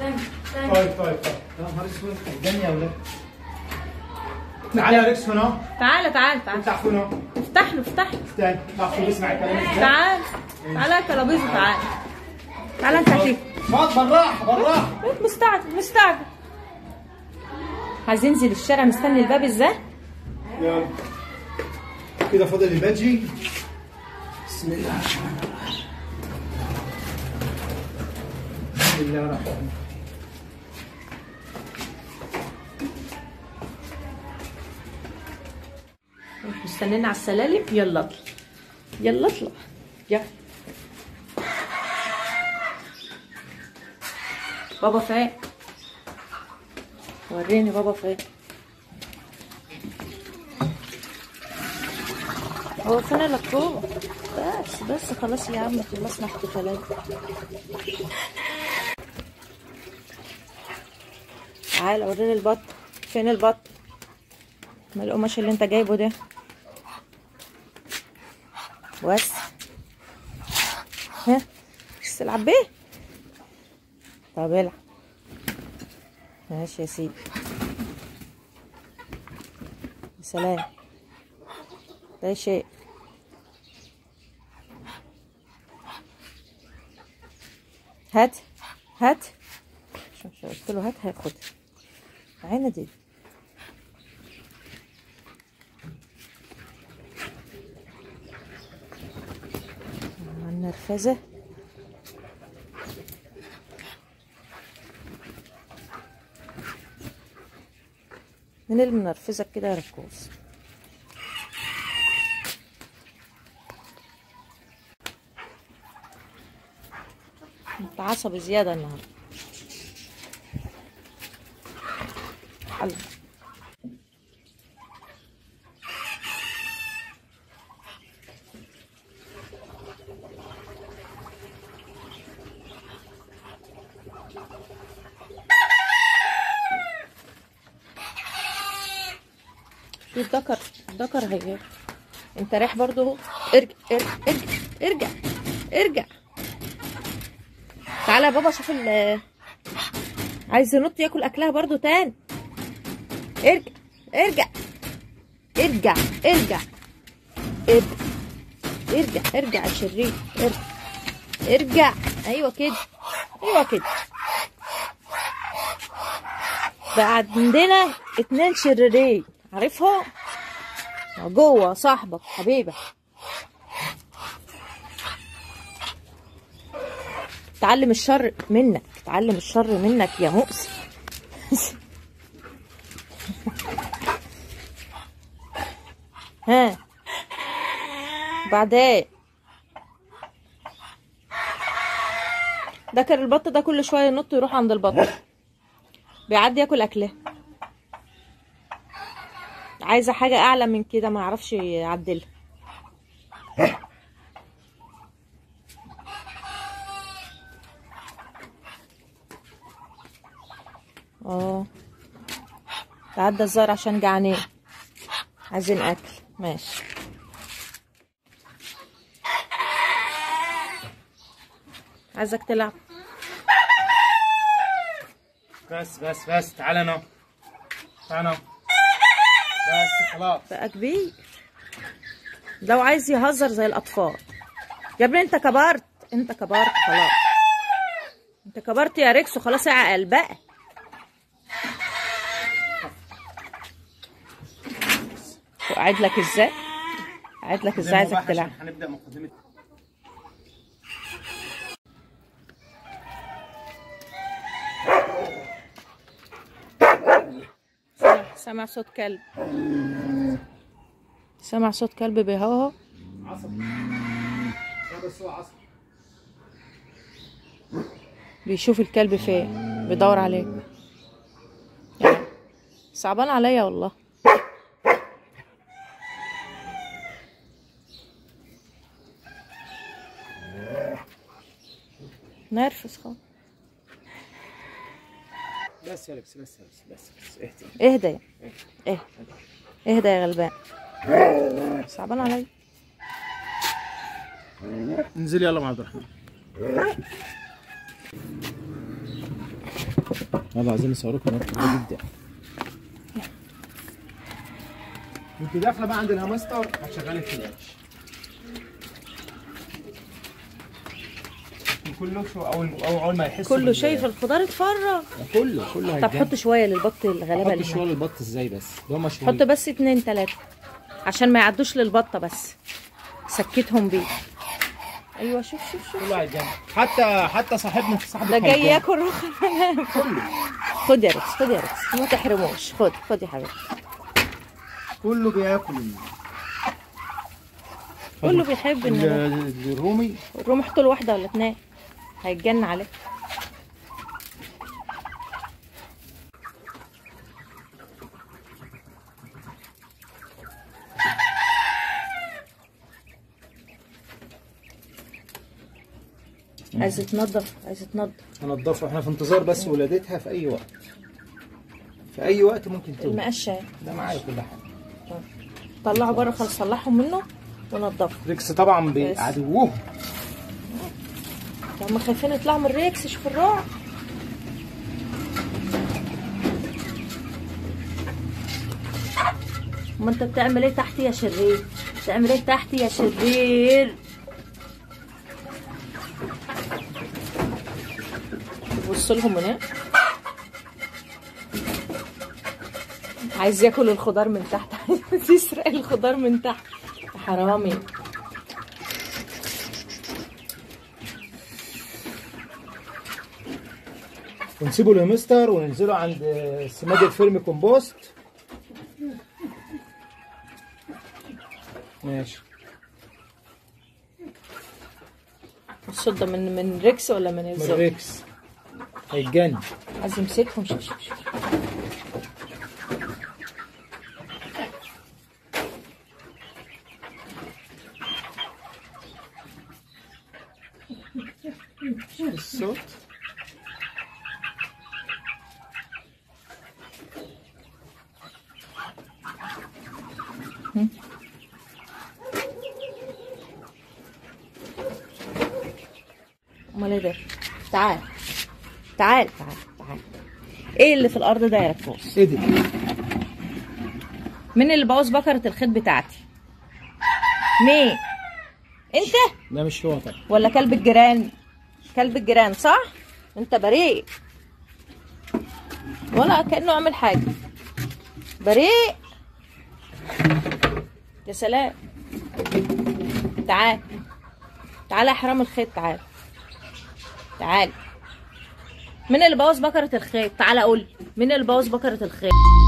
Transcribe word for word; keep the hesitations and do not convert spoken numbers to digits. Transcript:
استنى استنى. طيب طيب طيب يا نهار اسود قدامي يا ولاد. تعالى يا ريكس هنا. تعالى تعالى تعالى. افتح هنا. افتح له افتح له. استنى اخو اسمع الكلام ازاي. تعال تعالى يا كلابيزو تعالى. تعالى انت هتيجي. فاض بالراحه بالراحه. مستعجل مستعجل. عايز ينزل الشارع مستني الباب ازاي؟ يلا كده فاضل الباجي. بسم الله الرحمن الرحيم. بسم الله الرحمن الرحيم. مستنينا على السلالم. يلا اطلع يلا اطلع يلا. بابا فين؟ وريني بابا فين. هو فين اللابتوب؟ بس بس خلاص يا عم خلصنا احتفالات. تعال وريني البط. فين البط؟ ما القماش اللي انت جايبه ده بس. ها بس العب بيه. طب العب ماشي يا سيدي. يا سلام ده شيء. هات هات. شوف شوف قلت له هات هياخد. عيني دي. النرفزة من المنرفزة كده يا ركوز. انت عصبي زيادة النهارده. الله في الذكر الذكر هي. انت رايح برضو اهو. ارجع ارجع ارجع ارجع ارجع. تعالى يا بابا شوف ال عايز ينط ياكل اكلها برضو تاني. ارجع ارجع ارجع ارجع ارجع ارجع ارجع يا شرير. ارجع ارجع. ايوه كده ايوه كده. بقى عندنا اتنين شريرين عارفهم جوه. صاحبك حبيبك. تعلم الشر منك تعلم الشر منك يا مؤسي. ها بعدين ذكر البط ده كل شويه ينط يروح عند البط بيعدي ياكل اكله. عايزه حاجه اعلى من كده ما يعرفش يعدلها. اه تعدى الزهر عشان جعانين عايزين اكل. ماشي عايزك تلعب. بس بس بس تعالى انا تعالى انا بس خلاص. بقى كبير لو عايز يهزر زي الاطفال. يا ابني انت كبرت انت كبرت خلاص. انت كبرت يا ريكسو خلاص. اعقل بقى. قاعد لك ازاي قاعد لك ازاي عايزك تلعب. هنبدا مقدمه. سامع صوت كلب. سامع صوت كلب بيهوهو. عصبي بس هو عصبي. بيشوف الكلب فين بيدور عليه. يعني صعبان عليا والله. نرفز خالص. بس يا لبس بس بس بس بس اهدى اهدى اهدى اهدى يا غلبان. صعبان عليا. انزل يلا مع عبد الرحمن. والله عايزين نصوركم هناك كبيرة جدا. انت داخله بقى عند الهامستر هتشغلي الفلاش. كله شو اول اول ما يحس كله شايف الخضار اتفرج. كله كله طب حط شويه للبط الغلابه اللي حط شويه للبط ازاي بس؟ ده هم شويه. حط بس اتنين تلاته عشان ما يعدوش للبطه بس. سكتهم بيه. ايوه شوف شوف شوف كله هيتجنن. حتى حتى صاحبنا في صاحبك ده جاي ياكل روح. كله. خد يا ريكس خد يا ريكس ما تحرموش. خد خد يا حبيبي. كله بياكل. كله بيحب ان الرومي. الرومي حط له واحده ولا اتنين هيتجن عليه. عايزه تنضف عايزه تنضف. هنضفه احنا في انتظار بس ولادتها في اي وقت. في اي وقت ممكن تولد. المقشه ده معايا كل حاجه. طلعوا بره خالص طلعهم منه ونضفوا. ريكس طبعا بعدوهم. هم خايفين يطلعوا من ريكس. شوف الرعب. ما انت بتعمل ايه تحت يا شرير؟ بتعمل ايه تحت يا شرير؟ بص لهم من هنا. عايز ياكل الخضار من تحت. عايز يسرق الخضار من تحت. حرامي. ونسيبه للمستر وننزله عند سماد الفيرمي كومبوست. ماشي. الصوت ده من من ريكس ولا من الزوج؟ من ريكس. هيتجنن. عايز يمسكهم. شوف شوف شوف. الصوت. امال ايه ده؟ تعال تعال تعال تعال. ايه اللي في الارض ده يا ركوز؟ ايه ده؟ مين اللي بوظ بكره الخيط بتاعتي؟ مين؟ انت؟ لا مش هو طبعا. ولا كلب الجيران؟ كلب الجيران صح؟ انت بريء ولا كأنه عمل حاجه. بريء. يا سلام. تعال تعال يا حرام الخيط. تعال تعال. مين اللي بوظ بكره الخيط؟ تعال قول مين اللي بوظ بكره الخيط؟